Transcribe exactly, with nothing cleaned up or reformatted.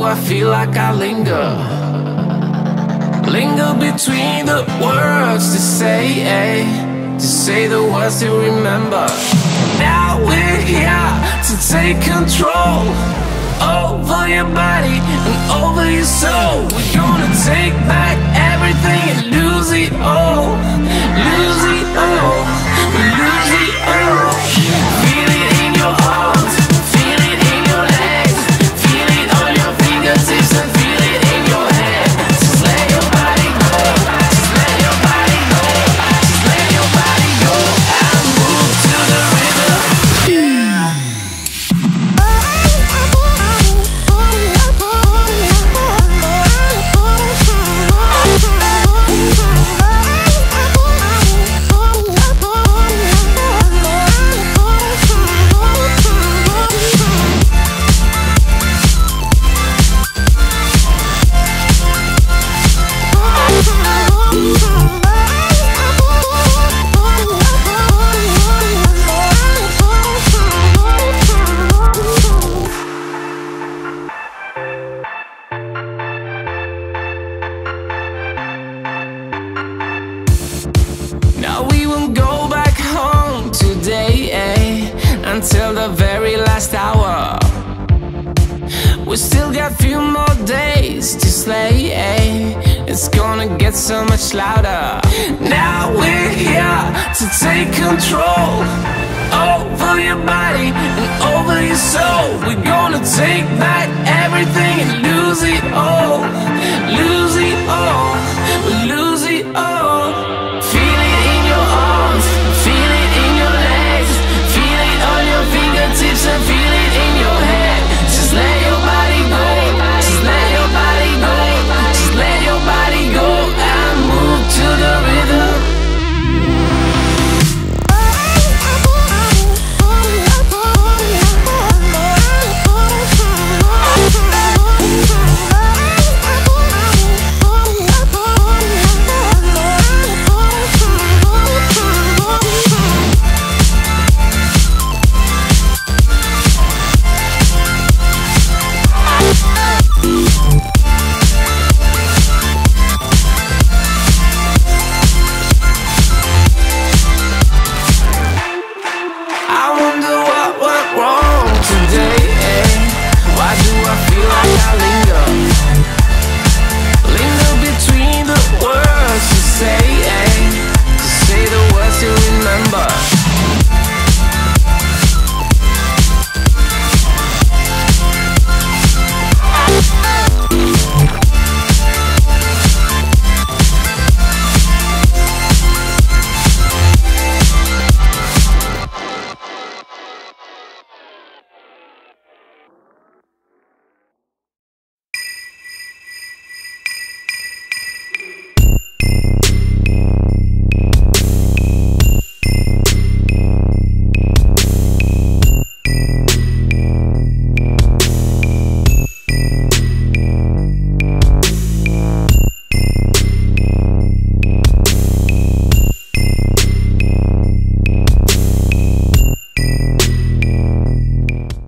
I feel like I linger, linger between the words to say, eh, to say the words to remember. Now we're here to take control over your body and over your soul. We're gonna take back everything and lose it all, lose it all, lose it all. Feel it in your arms, feel it in your legs, feel it on your fingertips and feel it in your head. Just let your body go, just let your body go, just let your body go and move to the rhythm. Now we won't go back home today, eh, until the very last hour. We still got few more days to slay, eh, it's gonna get so much louder. Now we're here to take control over your body and over your soul. We're gonna take back everything and lose it all.